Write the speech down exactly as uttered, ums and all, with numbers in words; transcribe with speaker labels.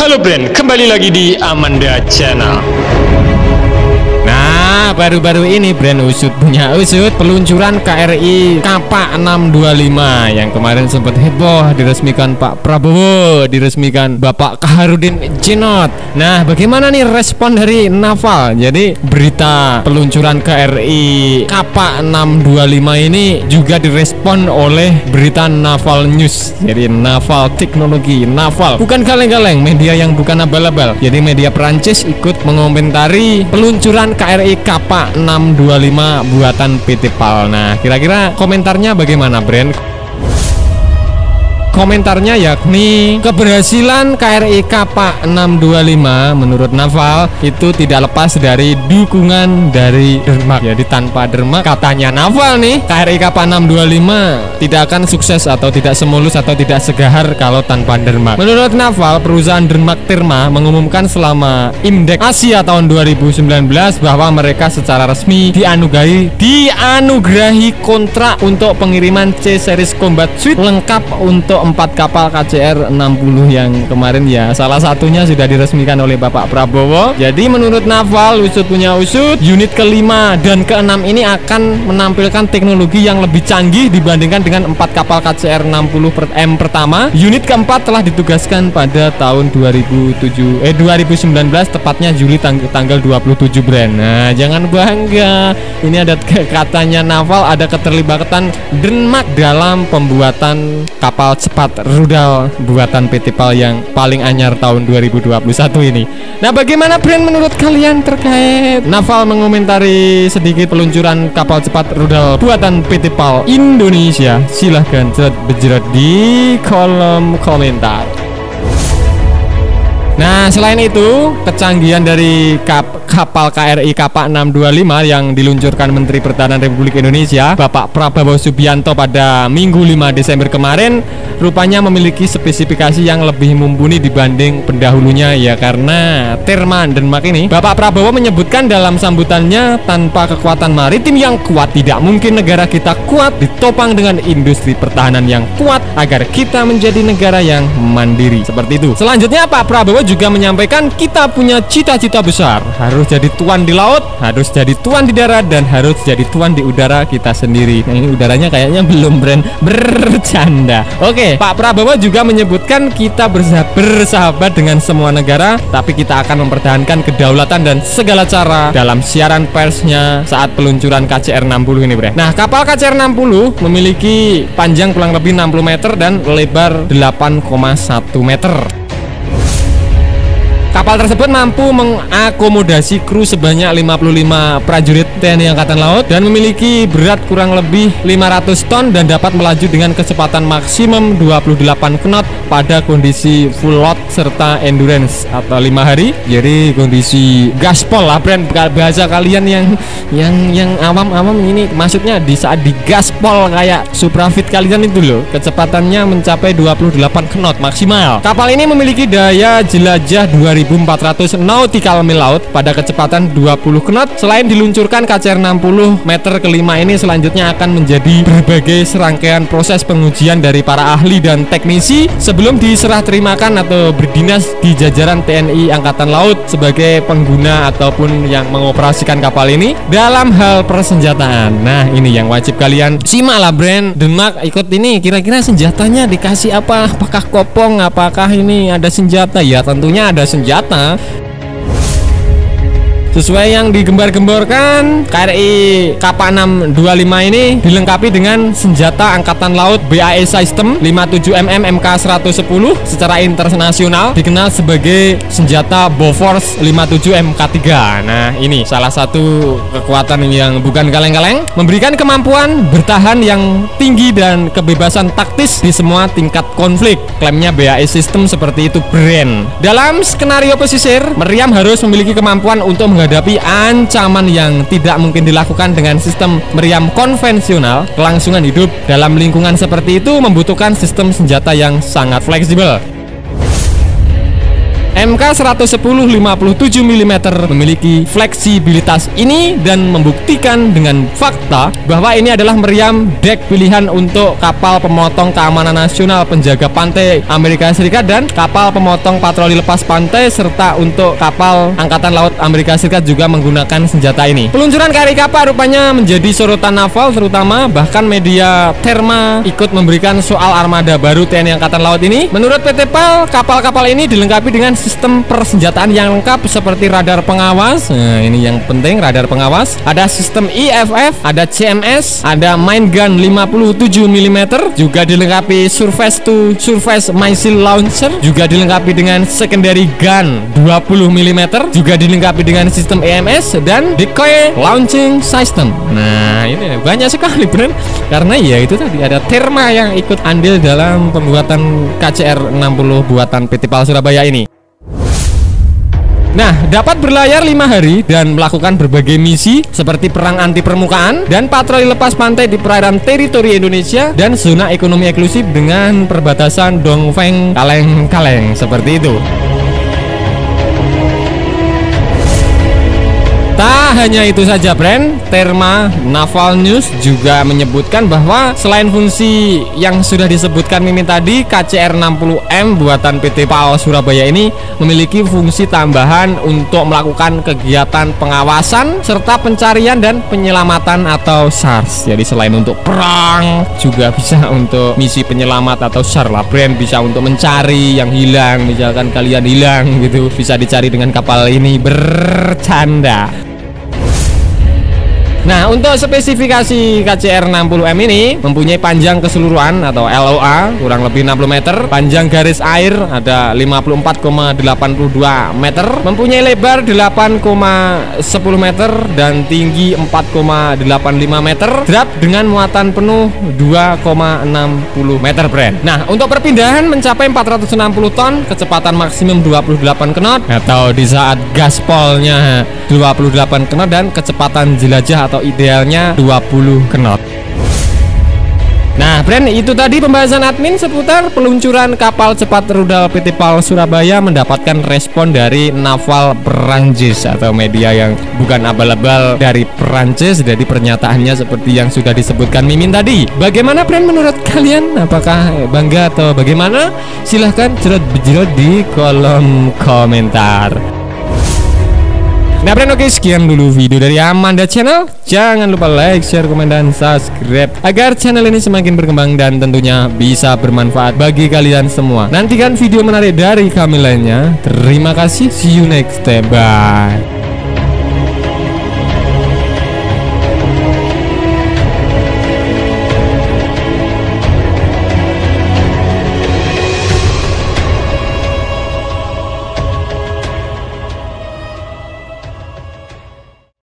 Speaker 1: Halo Brand, kembali lagi di Amanda Channel.
Speaker 2: Nah, baru-baru ini Brand Usut punya Usut peluncuran K R I Kappa enam dua lima yang kemarin sempat heboh, diresmikan Pak Prabowo, diresmikan Bapak Kaharudin Djinot. Nah, bagaimana nih respon dari Naval? Jadi berita peluncuran K R I Kappa enam dua lima ini juga direspon oleh berita Naval News. Jadi Naval Teknologi, Naval bukan kaleng-kaleng, media yang bukan abal-abal. Jadi media Perancis ikut mengomentari peluncuran K R I Kappa enam dua lima buatan P T Pal. Nah, kira-kira komentarnya bagaimana, Brand? Komentarnya yakni keberhasilan K R I Kappa enam dua lima menurut Naval itu tidak lepas dari dukungan dari Dermak. Jadi tanpa Dermak, katanya Naval nih, K R I Kappa enam dua lima tidak akan sukses atau tidak semulus atau tidak segahar kalau tanpa Dermak. Menurut Naval, perusahaan Dermak Terma mengumumkan selama Imdek Asia tahun dua ribu sembilan belas bahwa mereka secara resmi dianugerahi dianugerahi kontrak untuk pengiriman C-Series Combat Suite lengkap untuk empat kapal K C R enam puluh yang kemarin ya salah satunya sudah diresmikan oleh Bapak Prabowo. Jadi menurut Naval, Usut punya Usut, unit kelima dan keenam ini akan menampilkan teknologi yang lebih canggih dibandingkan dengan empat kapal K C R enam puluh M pertama. Unit keempat telah ditugaskan pada tahun dua ribu tujuh eh dua ribu sembilan belas, tepatnya Juli tang tanggal dua puluh tujuh, Brand. Nah, jangan bangga. Ini ada katanya Naval ada keterlibatan Denmark dalam pembuatan kapal cepat rudal buatan P T Pal yang paling anyar tahun dua ribu dua puluh satu ini. Nah, bagaimana Brand menurut kalian terkait Naval mengomentari sedikit peluncuran kapal cepat rudal buatan P T Pal Indonesia? Silahkan berjerat di kolom komentar. Nah, selain itu, kecanggihan dari kap kapal K R I Kappa enam dua lima yang diluncurkan Menteri Pertahanan Republik Indonesia Bapak Prabowo Subianto pada Minggu lima Desember kemarin rupanya memiliki spesifikasi yang lebih mumpuni dibanding pendahulunya, ya karena Terma Denmark ini. Bapak Prabowo menyebutkan dalam sambutannya, tanpa kekuatan maritim yang kuat tidak mungkin negara kita kuat, ditopang dengan industri pertahanan yang kuat agar kita menjadi negara yang mandiri. Seperti itu. Selanjutnya Pak Prabowo juga menyampaikan kita punya cita-cita besar, harus jadi tuan di laut, harus jadi tuan di darat, dan harus jadi tuan di udara kita sendiri. Nah, ini udaranya kayaknya belum, Brand, bercanda. Oke, Pak Prabowo juga menyebutkan kita bersahabat, bersahabat dengan semua negara, tapi kita akan mempertahankan kedaulatan dan segala cara dalam siaran persnya saat peluncuran K C R enam puluh ini, Brand. Nah, kapal K C R enam puluh memiliki panjang kurang lebih enam puluh meter dan lebar delapan koma satu meter. Kapal tersebut mampu mengakomodasi kru sebanyak lima puluh lima prajurit T N I Angkatan Laut dan memiliki berat kurang lebih lima ratus ton dan dapat melaju dengan kecepatan maksimum dua puluh delapan knot pada kondisi full load serta endurance atau lima hari. Jadi kondisi gaspol lah, Brand, bahasa kalian yang yang yang awam-awam ini, maksudnya di saat di gaspol kayak Suprafit kalian itu loh, kecepatannya mencapai dua puluh delapan knot maksimal. Kapal ini memiliki daya jelajah dua ribu empat ratus nautical mil laut pada kecepatan dua puluh knot. Selain diluncurkan, K C R enam puluh meter kelima ini selanjutnya akan menjadi berbagai serangkaian proses pengujian dari para ahli dan teknisi sebelum diserah terimakan atau berdinas di jajaran T N I Angkatan Laut sebagai pengguna ataupun yang mengoperasikan kapal ini dalam hal persenjataan. Nah, ini yang wajib kalian simak lah, Brand. Denmark ikut ini, kira-kira senjatanya dikasih apa? Apakah kopong? Apakah ini ada senjata? Ya, tentunya ada senjata. Sesuai yang digembar-gemborkan, K R I Kappa enam dua lima ini dilengkapi dengan senjata Angkatan Laut B A E System lima puluh tujuh milimeter M K seratus sepuluh secara internasional dikenal sebagai senjata Bofors lima puluh tujuh M K tiga. Nah, ini salah satu kekuatan yang bukan kaleng-kaleng, memberikan kemampuan bertahan yang tinggi dan kebebasan taktis di semua tingkat konflik. Klaimnya B A E System seperti itu, Brand. Dalam skenario pesisir, meriam harus memiliki kemampuan untuk menghadapi ancaman yang tidak mungkin dilakukan dengan sistem meriam konvensional. Kelangsungan hidup dalam lingkungan seperti itu membutuhkan sistem senjata yang sangat fleksibel. M K seratus sepuluh lima puluh tujuh milimeter memiliki fleksibilitas ini dan membuktikan dengan fakta bahwa ini adalah meriam dek pilihan untuk kapal pemotong keamanan nasional penjaga pantai Amerika Serikat dan kapal pemotong patroli lepas pantai, serta untuk kapal Angkatan Laut Amerika Serikat juga menggunakan senjata ini. Peluncuran K R I Kappa rupanya menjadi sorotan naval terutama, bahkan media Terma ikut memberikan soal armada baru T N I Angkatan Laut ini. Menurut P T P A L, kapal-kapal ini dilengkapi dengan sistem persenjataan yang lengkap seperti radar pengawas. Nah, ini yang penting, radar pengawas. Ada sistem I F F, ada C M S, ada mine gun lima puluh tujuh milimeter, juga dilengkapi surface to surface missile launcher, juga dilengkapi dengan secondary gun dua puluh milimeter, juga dilengkapi dengan sistem E M S dan decoy launching system. Nah, ini banyak sekali, Bren. Karena ya itu tadi ada Terma yang ikut andil dalam pembuatan K C R enam puluh buatan P T P A L Surabaya ini. Nah, dapat berlayar lima hari dan melakukan berbagai misi seperti perang anti permukaan dan patroli lepas pantai di perairan teritori Indonesia dan zona ekonomi eksklusif dengan perbatasan Dongfeng Kaleng-Kaleng seperti itu. Tak hanya itu saja, Bren, Terma Naval News juga menyebutkan bahwa selain fungsi yang sudah disebutkan Mimin tadi, K C R enam puluh M buatan P T P A L Surabaya ini memiliki fungsi tambahan untuk melakukan kegiatan pengawasan serta pencarian dan penyelamatan atau S A R S. Jadi selain untuk perang, juga bisa untuk misi penyelamat atau S A R lah, Bren. Bisa untuk mencari yang hilang, misalkan kalian hilang gitu, bisa dicari dengan kapal ini. Bercanda. Nah, untuk spesifikasi K C R enam puluh M ini mempunyai panjang keseluruhan atau L O A kurang lebih enam puluh meter, panjang garis air ada lima puluh empat koma delapan dua meter, mempunyai lebar delapan koma sepuluh meter dan tinggi empat koma delapan lima meter, draft dengan muatan penuh dua koma enam puluh meter, Bren. Nah, untuk perpindahan mencapai empat ratus enam puluh ton, kecepatan maksimum dua puluh delapan knot atau di saat gaspolnya dua puluh delapan knot dan kecepatan jelajah atau idealnya dua puluh knot. Nah, Bren, itu tadi pembahasan admin seputar peluncuran kapal cepat rudal P T P A L Surabaya mendapatkan respon dari Naval Perancis atau media yang bukan abal-abal dari Perancis. Jadi pernyataannya seperti yang sudah disebutkan Mimin tadi. Bagaimana, Bren, menurut kalian? Apakah bangga atau bagaimana? Silahkan cerot-bejrot di kolom komentar. Nah, Bren, oke, sekian dulu video dari Amanda Channel. Jangan lupa like, share, komen, dan subscribe agar channel ini semakin berkembang dan tentunya bisa bermanfaat bagi kalian semua. Nantikan video menarik dari kami lainnya. Terima kasih, see you next time, bye.